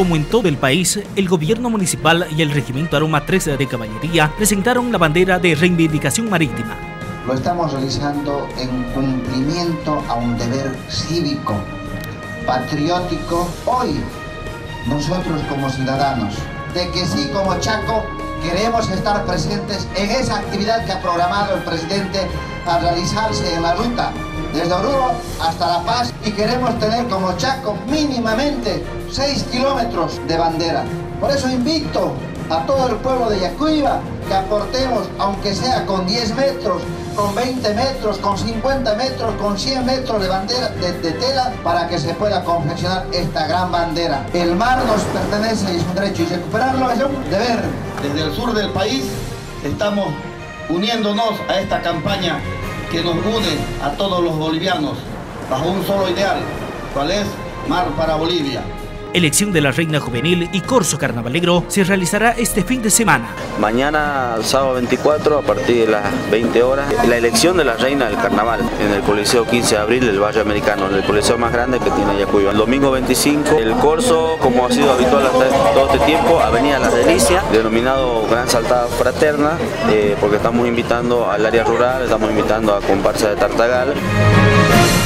como en todo el país, el gobierno municipal y el Regimiento Aroma 13 de Caballería presentaron la bandera de reivindicación marítima. Lo estamos realizando en cumplimiento a un deber cívico, patriótico. Hoy, nosotros como ciudadanos, de que sí como Chaco, queremos estar presentes en esa actividad que ha programado el presidente a realizarse en la ruta desde Oruro hasta La Paz, y queremos tener como Chaco mínimamente 6 kilómetros de bandera. Por eso invito a todo el pueblo de Yacuiba que aportemos, aunque sea con 10 metros, con 20 metros, con 50 metros, con 100 metros de bandera de tela, para que se pueda confeccionar esta gran bandera. El mar nos pertenece y es un derecho, y recuperarlo es un deber. Desde el sur del país estamos uniéndonos a esta campaña que nos une a todos los bolivianos bajo un solo ideal, ¿cuál es? Mar para Bolivia. Elección de la Reina Juvenil y Corso Carnavalero se realizará este fin de semana. Mañana, sábado 24, a partir de las 20 horas, la elección de la Reina del Carnaval en el Coliseo 15 de abril del Valle Americano, el coliseo más grande que tiene Yacuiba. El domingo 25, el Corso, como ha sido habitual hasta todo este tiempo, Avenida Las Delicias, denominado Gran Saltada Fraterna, porque estamos invitando al área rural, estamos invitando a comparsa de Tartagal.